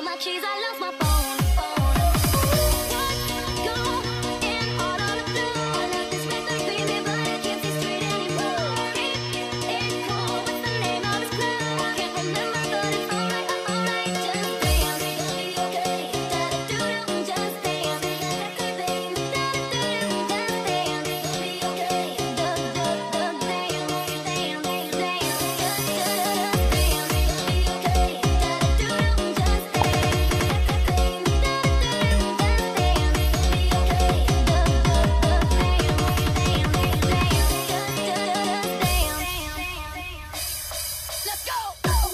my keys, I lost my phone. Going all on the floor. I love this record, baby, but I can't see straight anymore. It cool. What's the name of his club? I can't remember, but it's alright, alright. Just dance, it'll be okay. Da-da-doo-doo, just dance. Record, baby, da-da-doo-doo, just dance. It'll be okay. Let's go!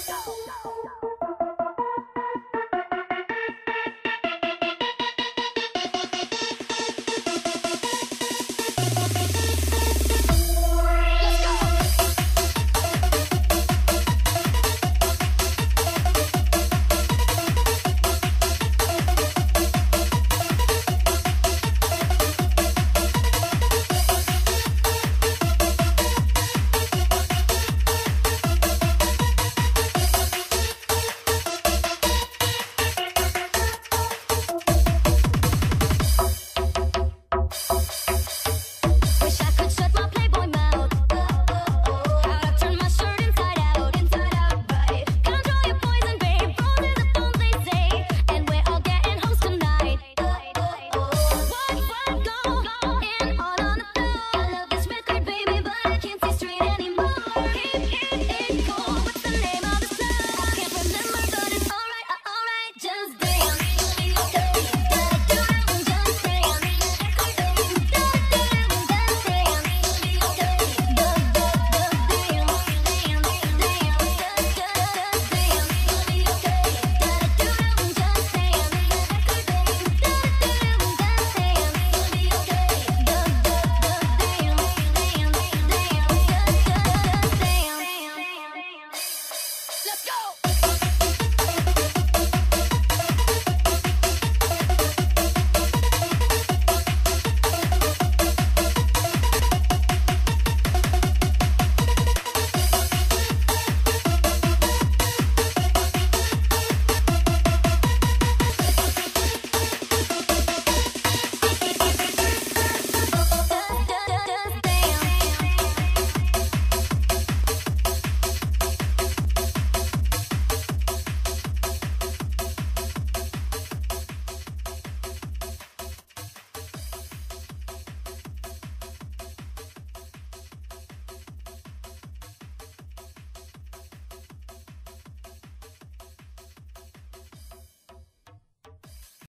Wish I could shut my Playboy mouth. How'd I turn my shirt inside out, right? Control your poison, babe. Roses are thorns, they say, and we're all getting hoes tonight. What going all on the floor? I love this record, baby, but I can't see straight anymore. It cool. What's the name of this club? I can't remember, but it's alright, alright. Just dance, it'll be okay. Da-da-doo-doo, just dance. Record, baby, da-da-doo-doo, just dance. It'll be okay. Let's go!